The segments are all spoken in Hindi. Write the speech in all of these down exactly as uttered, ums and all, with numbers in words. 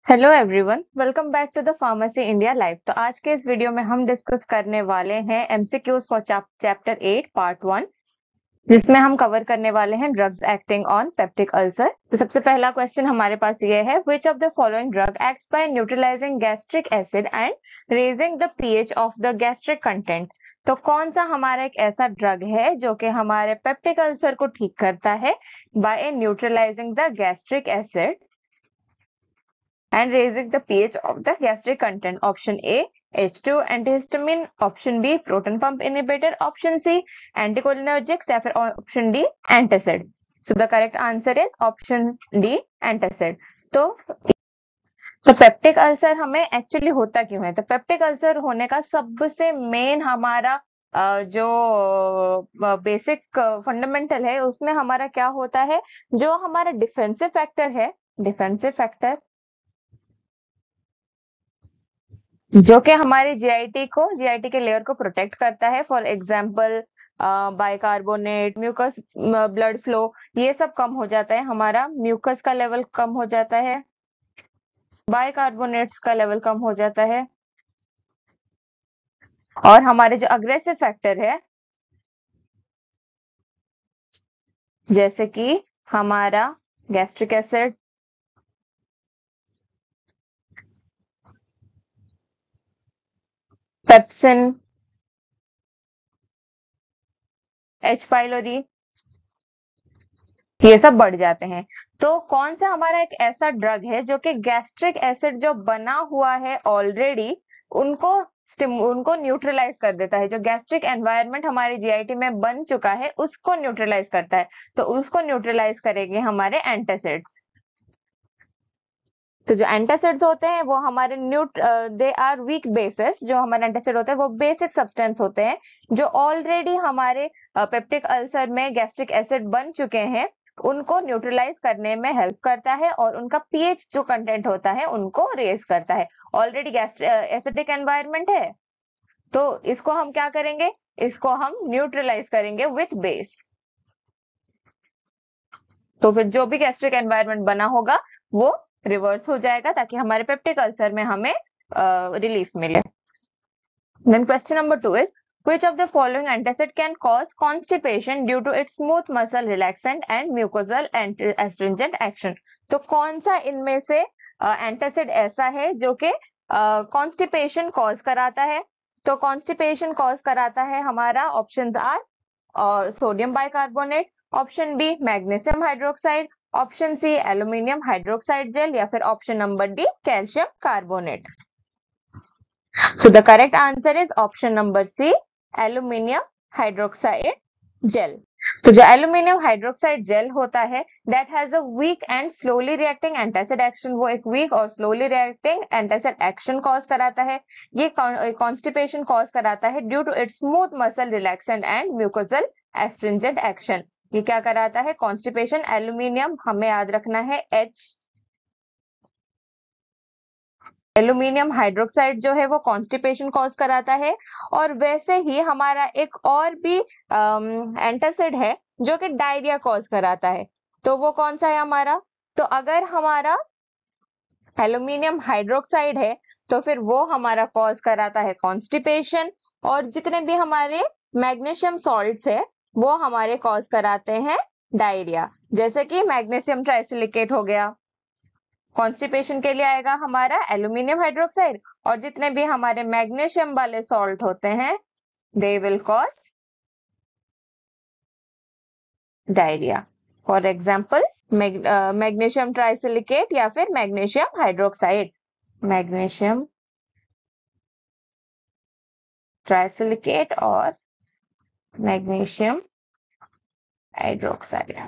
Hello everyone, welcome back to the pharmacy India live. तो आज के इस वीडियो में हम डिस्कस करने वाले हैं MCQs for chapter eight part one, जिसमें हम कवर करने वाले हैं drugs acting on peptic ulcer. तो सबसे पहला क्वेश्चन हमारे पास ये है, which of the following drug acts by neutralising gastric acid and raising the pH of the gastric content. तो कौन सा हमारा एक ऐसा ड्रग है जो कि हमारे पेप्टिक अल्सर को ठीक करता है by neutralising the gastric acid and raising the pH of the gastric content. Option A, H two antihistamine. Option B, proton pump inhibitor. Option C, anticholinergics. या फिर option D, antacid. So the correct answer is option D, antacid. तो तो पेप्टिक अल्सर हमें एक्चुअली होता क्यों है? तो पेप्टिक अल्सर होने का सबसे मेन हमारा uh, जो बेसिक फंडामेंटल है, उसमें हमारा क्या होता है, जो हमारा डिफेंसिव फैक्टर है, डिफेंसिव फैक्टर जो कि हमारे जीआईटी को जीआईटी के लेयर को प्रोटेक्ट करता है। For example bicarbonate, mucus, blood flow, ये सब कम हो जाता है, हमारा म्यूकस का लेवल कम हो जाता है, बाइकार्बोनेट्स का लेवल कम हो जाता है, और हमारे जो अग्रेसिव फैक्टर है जैसे कि हमारा gastric acid, pepsin, H pylori, ये सब बढ़ जाते हैं। तो कौन सा हमारा एक ऐसा ड्रग है जो कि गैस्ट्रिक एसिड जो बना हुआ है ऑलरेडी, उनको उनको न्यूट्रलाइज कर देता है। जो गैस्ट्रिक एनवायरनमेंट हमारे जीआईटी में बन चुका है उसको न्यूट्रलाइज करता है। तो उसको न्यूट्रलाइज करेंगे हमारे एंटासिड्स। तो जो एंटासिड्स होते हैं वो हमारे न्यूट दे आर वीक बेसिस। जो हमारे एंटासिड होते हैं वो बेसिक सब्सटेंस होते हैं जो ऑलरेडी हमारे पेप्टिक अल्सर में गैस्ट्रिक एसिड बन चुके हैं, उनको न्यूट्रलाइज करने में हेल्प करता है और उनका पीएच जो कंटेंट होता है उनको रेज करता है। ऑलरेडी एसिडिक एनवायरनमेंट है, तो इसको हम क्या करेंगे, इसको हम न्यूट्रलाइज करेंगे विथ बेस। तो फिर जो भी गैस्ट्रिक एनवायरनमेंट बना होगा वो रिवर्स हो जाएगा, ताकि हमारे पेप्टिक अल्सर में हमें रिलीफ मिले। Then question number two is, which of the following antacid can cause constipation due to its smooth muscle relaxant and mucosal astringent action? तो कौन सा इनमें से एंटासिड uh, ऐसा है जो कि कॉन्स्टिपेशन uh, कॉज कराता है? तो कॉन्स्टिपेशन कॉज कराता है हमारा options are sodium bicarbonate, option B magnesium hydroxide, option C aluminium hydroxide gel, या फिर option number D calcium carbonate. So the correct answer is option number C, aluminium hydroxide gel. तो जो एल्यूमिनियम हाइड्रोक्साइड जेल होता है, that has a weak and slowly reacting antacid action, वो एक weak और slowly reacting antacid action cause कराता है। ये constipation cause कराता है due to its smooth muscle relaxant and mucosal astringent action। ये क्या कराता है? constipation। एल्यूमिनियम हमें याद रखना है H, एल्यूमिनियम हाइड्रोक्साइड जो है वो कॉन्स्टिपेशन कॉज कराता है। और वैसे ही हमारा एक और भी एंटासिड है जो कि डायरिया कॉज कराता है। तो वो कौन सा है हमारा? तो अगर हमारा एल्यूमिनियम हाइड्रोक्साइड है तो फिर वो हमारा कॉज कराता है कॉन्स्टिपेशन, और जितने भी हमारे मैग्नीशियम सॉल्ट्स है वो हमारे कॉज कराते हैं डायरिया। जैसे कि मैग्नीशियम ट्राइसिलिकेट हो गया, कॉन्स्टिपेशन के लिए आएगा हमारा एल्यूमिनियम हाइड्रोक्साइड, और जितने भी हमारे मैग्नीशियम वाले सॉल्ट होते हैं they will cause diarrhoea. For example magnesium trisilicate या फिर मैग्नीशियम हाइड्रोक्साइड, मैग्नीशियम ट्राइसिलिकेट और magnesium hydroxide.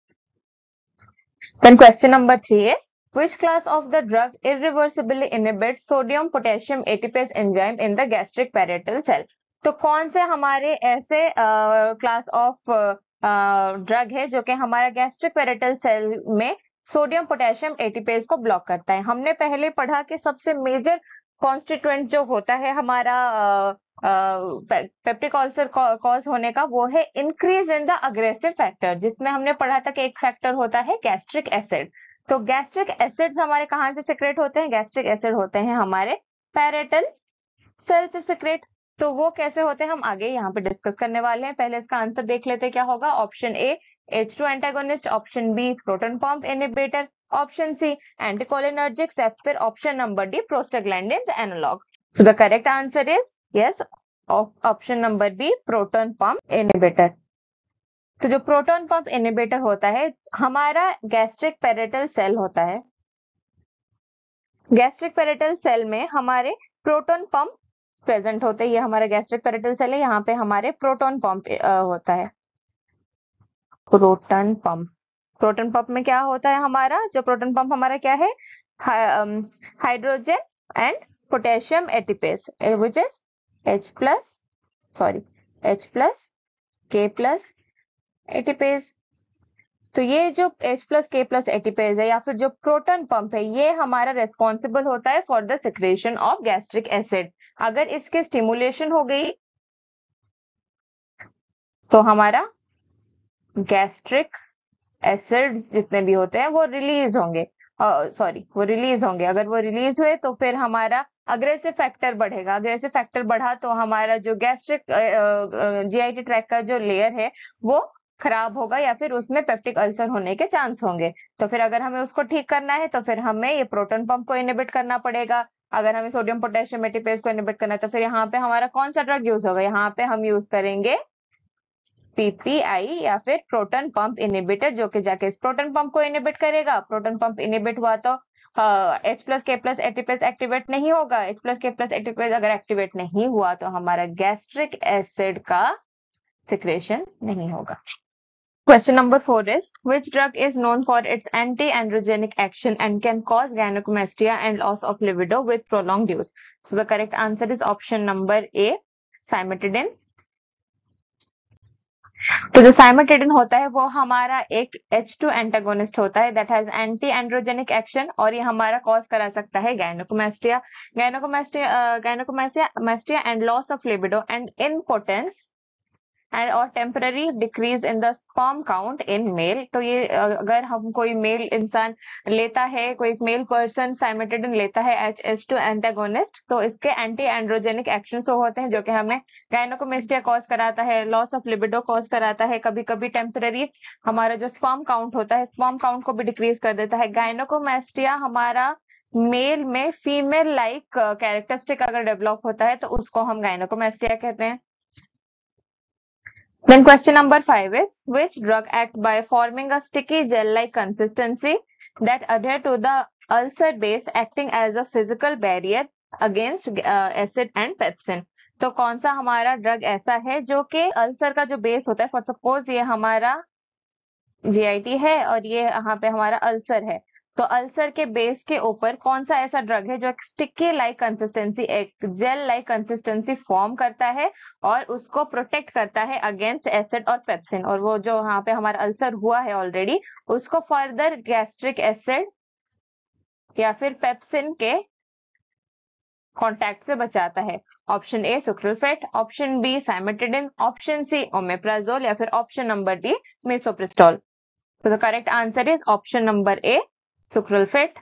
Then question number three is, which class of the drug irreversibly inhibits sodium potassium A T Pase enzyme in the gastric parietal cell? तो कौन से हमारे ऐसे क्लास ऑफ ड्रग है जो कि हमारा गैस्ट्रिक पेरिटल सेल में सोडियम पोटेशियम एटीपेज को ब्लॉक करता है? हमने पहले पढ़ा कि सबसे मेजर कॉन्स्टिट्यूएंट जो होता है हमारा पेप्टिक अल्सर कॉज होने का, वो है increase in the aggressive factor, जिसमें हमने पढ़ा था कि एक फैक्टर होता है गैस्ट्रिक एसिड। तो गैस्ट्रिक एसिड्स हमारे कहाँ से सिक्रेट होते हैं? गैस्ट्रिक एसिड होते हैं हमारे पैरेटल सेल से सिक्रेट। तो वो कैसे होते हैं हम आगे यहाँ पे डिस्कस करने वाले हैं। पहले इसका आंसर देख लेते हैं क्या होगा। Option A H two antagonist, option B proton pump inhibitor, option C anticholinergics, या फिर option number D prostaglandins analogue. So the correct answer is yes, option number B proton pump inhibitor. तो जो प्रोटॉन पंप इनहिबिटर होता है हमारा गैस्ट्रिक पैरेटल सेल होता है। गैस्ट्रिक पैरेटल सेल में हमारे प्रोटॉन पंप प्रेजेंट होते हैं। ये हमारा गैस्ट्रिक पैरेटल सेल है, यहाँ पे हमारे प्रोटॉन पंप होता है। प्रोटॉन पंप, प्रोटॉन पंप में क्या होता है हमारा, जो प्रोटॉन पंप हमारा क्या है, hydrogen and potassium ATPase which is H plus sorry H plus K plus ATPase. तो ये जो H plus K plus ATPase है या फिर जो प्रोटॉन पंप है ये हमारा रेस्पॉन्सिबल होता है for the secretion of gastric acid. अगर इसके स्टिमुलेशन हो गई तो हमारा गैस्ट्रिक एसिड जितने भी होते हैं वो रिलीज होंगे, सॉरी uh, वो रिलीज होंगे। अगर वो रिलीज हुए तो फिर हमारा अग्रेसिव फैक्टर बढ़ेगा। अग्रेसिव फैक्टर बढ़ा तो हमारा जो गैस्ट्रिक जीआईटी ट्रैक्ट का जो लेयर है वो खराब होगा या फिर उसमें पेप्टिक अल्सर होने के चांस होंगे। तो फिर अगर हमें उसको ठीक करना है तो फिर हमें ये प्रोटॉन पंप को इनहिबिट करना पड़ेगा। अगर हमें सोडियम पोटेशियम एटीपेज को इनहिबिट करना है तो फिर यहाँ पे हमारा कौन सा ड्रग यूज होगा, यहाँ पे हम यूज करेंगे पीपीआई या फिर प्रोटॉन पंप इनहिबिटर, जो कि जाके इस प्रोटॉन पंप को इनहिबिट करेगा। प्रोटॉन पंप इनहिबिट हुआ तो H plus K plus ATPase activate नहीं होगा। H plus K plus ATPase अगर एक्टिवेट नहीं हुआ तो हमारा गैस्ट्रिक एसिड का सिक्रेशन नहीं होगा। Question number four is, which drug is known for its anti-androgenic action and can cause gynecomastia and loss of libido with prolonged use? So the correct answer is option number A, cimetidine. तो जो साइमेटिडिन होता है वो हमारा एक H टू एंटागोनिस्ट होता है that has anti androgenic action और ये हमारा कॉज करा सकता है gynaecomastia gynaecomastia gynaecomastia and loss of libido and impotence and और temporary decrease in the sperm count in male. तो ये अगर हम कोई मेल इंसान लेता है, कोई मेल पर्सन साइमेटिडिन लेता है एच एच टू एंटागोनिस्ट, तो इसके एंटी एंड्रोजेनिक एक्शन होते हैं जो कि हमें गायनोकोमेस्टिया कॉज कराता है, लॉस ऑफ लिबिडो कॉज कराता है, कभी कभी टेम्पररी हमारा जो स्पर्म काउंट होता है स्पर्म काउंट को भी डिक्रीज कर देता है। गायनोकोमेस्टिया हमारा मेल में फीमेल लाइक कैरेक्टरिस्टिक अगर डेवलप होता है तो उसको हम गायनोकोमेस्टिया कहते हैं। Then question number five is, which drug act by forming a sticky gel-like consistency that adhere to the ulcer base acting as a physical barrier against uh, acid and pepsin? तो कौन सा हमारा ड्रग ऐसा है जो कि अल्सर का जो बेस होता है, फॉर सपोज ये हमारा जीआईटी है और ये यहाँ पे हमारा अल्सर है, तो अल्सर के बेस के ऊपर कौन सा ऐसा ड्रग है जो एक स्टिकी लाइक कंसिस्टेंसी, एक जेल लाइक कंसिस्टेंसी फॉर्म करता है और उसको प्रोटेक्ट करता है अगेंस्ट एसिड और पेप्सिन, और वो जो यहाँ पे हमारा अल्सर हुआ है ऑलरेडी उसको फर्दर गैस्ट्रिक एसिड या फिर पेप्सिन के कांटेक्ट से बचाता है। Option A sucralfate, option B cimetidine, option C omeprazole या फिर ऑप्शन नंबर डी मिसोप्रिस्टोल। तो the correct answer is option number A sucralfate.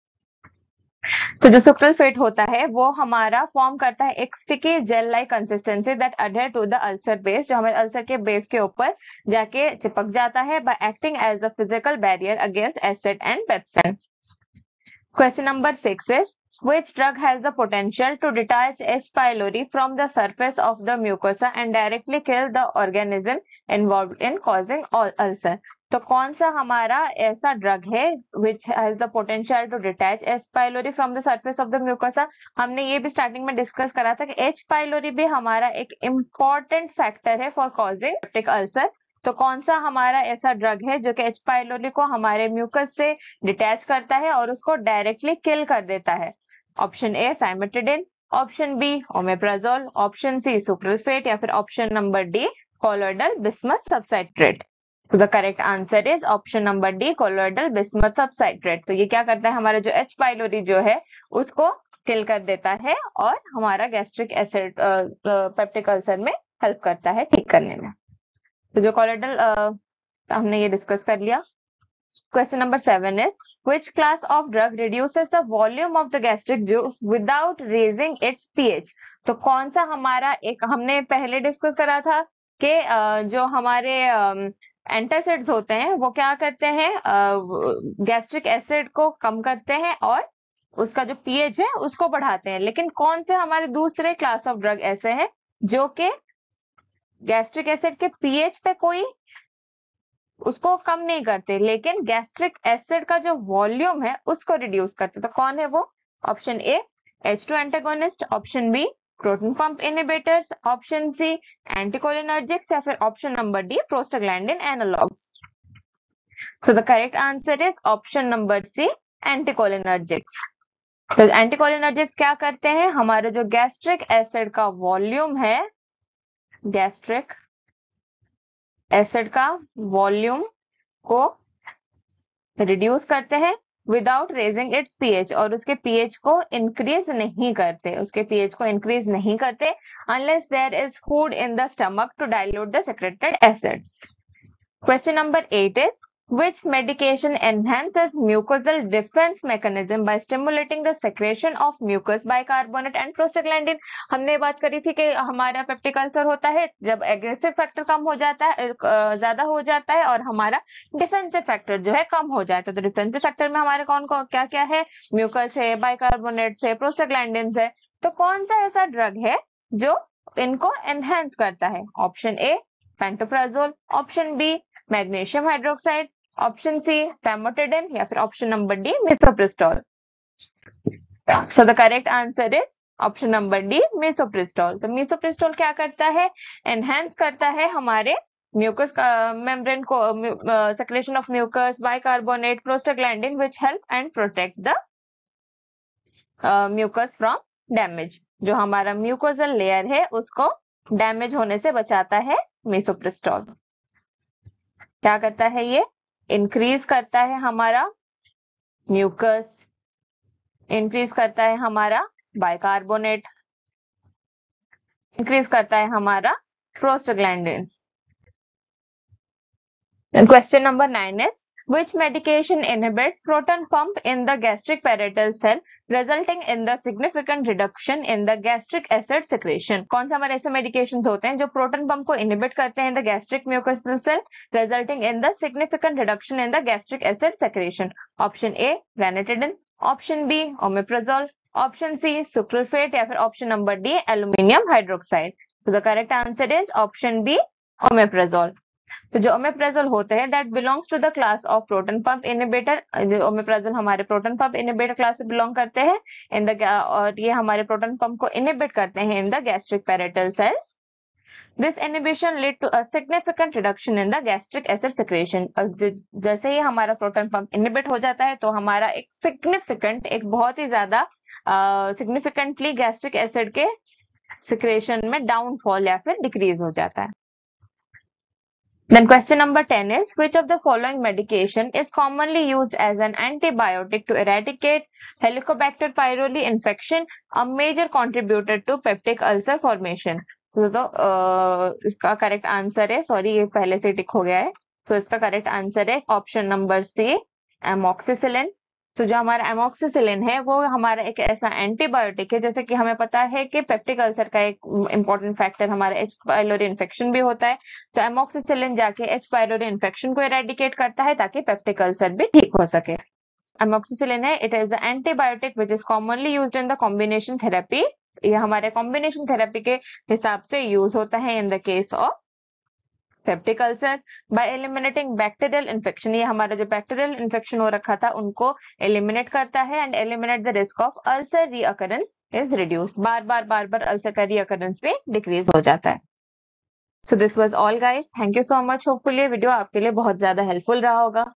तो जो सुक्रोल्फेट होता है वो हमारा फॉर्म करता है एक sticky gel like consistency that adhere to the ulcer base, जो हमारे अल्सर के बेस के ऊपर जाके चिपक जाता है by acting as a physical barrier against acid and pepsin. Question number six is, which drug has the potential to detach H. pylori from the surface of the mucosa and directly kill the organism involved in causing ulcer? तो कौन सा हमारा ऐसा ड्रग है which has the potential to detach H. pylori from the surface of the mucosa? हमने ये भी स्टार्टिंग में डिस्कस करा था कि H. pylori भी हमारा एक इम्पॉर्टेंट फैक्टर है फॉर कॉजिंग पेप्टिक अल्सर। तो कौन सा हमारा ऐसा ड्रग है जो कि H. pylori को हमारे म्यूकस से डिटैच करता है और उसको डायरेक्टली किल कर देता है? Option A cimetidine, option B omeprazole, option C sucralfate या फिर option number D colloidal bismuth subcitrate. तो the correct answer is option number D colloidal bismuth subcitrate. तो ये क्या करता है, हमारा जो H. pylori जो है उसको किल कर देता है और हमारा गैस्ट्रिक एसिड पेप्टिक अल्सर में हेल्प करता है ठीक करने में। तो जो कोलोइडल हमने ये डिस्कस कर लिया। Question number seven is, which class of drug reduces the volume of the gastric juice without raising its pH? तो कौन सा हमारा एक हमने पहले डिस्कस करा था कि जो हमारे एंटासिड्स होते हैं वो क्या करते हैं, गैस्ट्रिक एसिड को कम करते हैं और उसका जो पीएच है उसको बढ़ाते हैं। लेकिन कौन से हमारे दूसरे क्लास ऑफ ड्रग ऐसे हैं जो कि गैस्ट्रिक एसिड के पीएच पे कोई उसको कम नहीं करते, लेकिन गैस्ट्रिक एसिड का जो वॉल्यूम है उसको रिड्यूस करते। तो कौन है वो? Option A H two antagonist, option B proton pump inhibitors, option C anticholinergics या फिर option number D prostaglandin analogues. So the correct answer is option number C anticholinergics. तो एंटीकोलिनर्जिक्स क्या करते हैं? हमारे जो गैस्ट्रिक एसिड का वॉल्यूम है, गैस्ट्रिक एसिड का वॉल्यूम को रिड्यूस करते हैं विदाउट रेजिंग इट्स पीएच, और उसके पीएच को इंक्रीज नहीं करते, उसके पीएच को इंक्रीज नहीं करते unless there is food in the stomach to dilute the secreted acid. Question number eight is which medication enhances mucosal defense mechanism by stimulating the secretion of mucus bicarbonate and prostaglandin? हमने बात करी थी कि हमारा पेप्टिक अल्सर होता है जब एग्रेसिव फैक्टर कम हो जाता है, ज्यादा हो जाता है, और हमारा डिफेंसिव फैक्टर जो है कम हो जाता है। तो डिफेंसिव फैक्टर में हमारे कौन कौन क्या क्या है? म्यूकस है, बाइकार्बोनेट्स है, प्रोस्टाग्लैंडिन है। तो कौन सा ऐसा ड्रग है जो इनको एनहेंस करता है? Option A pantoprazole, option B magnesium hydroxide, option C famotidine या फिर option number D misoprostol. So the correct answer is option number D misoprostol. तो मिसोप्रिस्टोल क्या करता है? एनहेंस करता है हमारे म्यूकस मेम्ब्रेन को, secretion of mucus, bicarbonate, prostaglandin which help and protect the mucus from damage. जो हमारा म्यूकोजल लेयर है उसको डैमेज होने से बचाता है मिसोप्रिस्टोल। क्या करता है ये? इंक्रीज करता है हमारा म्यूकस, इंक्रीज करता है हमारा बाइकार्बोनेट, इंक्रीज करता है हमारा prostaglandins. Question number nine is which medication inhibits proton pump in the gastric parietal cell resulting in the significant reduction in the gastric acid secretion? कौन सा हमारे ऐसे medications होते हैं जो प्रोटॉन पंप को इनहिबिट करते हैं in the gastric mucosal cell resulting in the significant reduction in the gastric acid secretion? Option A ranitidine, option B omeprazole, option C sucralfate या फिर option number D aluminium hydroxide. So the correct answer is option B omeprazole. तो जो ओमेप्राजोल होते हैं that belongs to the class of proton pump inhibitor. Omeprazole हमारे प्रोटॉन पंप इनहिबिटर क्लास से बिलोंग करते हैं इन द, और ये हमारे प्रोटॉन पंप को इनहिबिट करते हैं in the gastric parietal cells. This inhibition lead to a significant reduction in the gastric acid secretion. जैसे ही हमारा प्रोटॉन पंप इनहिबिट हो जाता है तो हमारा एक सिग्निफिकेंट, एक बहुत ही ज्यादा सिग्निफिकेंटली गैस्ट्रिक एसिड के सिक्रेशन में डाउनफॉल या फिर डिक्रीज हो जाता है। Then question number ten is which of the following medication is commonly used as an antibiotic to eradicate Helicobacter pylori infection, a major contributor to peptic ulcer formation? तो, तो uh, इसका करेक्ट आंसर है, सॉरी ये पहले से टिक हो गया है, तो so, इसका करेक्ट आंसर है ऑप्शन नंबर सी एमोक्सिसिलिन। तो जो हमारा एमोक्सिसिलिन है वो हमारा एक ऐसा एंटीबायोटिक है, जैसे कि हमें पता है कि पेप्टिक अल्सर का एक इंपॉर्टेंट फैक्टर हमारा एच पाइलोरी इन्फेक्शन भी होता है। तो एमोक्सिसिलिन जाके एच पाइलोरी इन्फेक्शन को इरेडिकेट करता है ताकि पेप्टिक अल्सर भी ठीक हो सके। एमोक्सिसिलिन है, it is a antibiotic which is commonly used in the combination therapy. ये हमारे कॉम्बिनेशन थेरेपी के हिसाब से यूज होता है in the case of peptic ulcer by eliminating bacterial infection. ये हमारा जो बैक्टीरियल इन्फेक्शन हो रखा था उनको एलिमिनेट करता है and eliminate the risk of ulcer recurrence is reduce. बार बार बार बार अल्सर का रीअकरेंस भी डिक्रीज हो जाता है। So this was all guys, thank you so much. Hopefully ये वीडियो आपके लिए बहुत ज्यादा हेल्पफुल रहा होगा।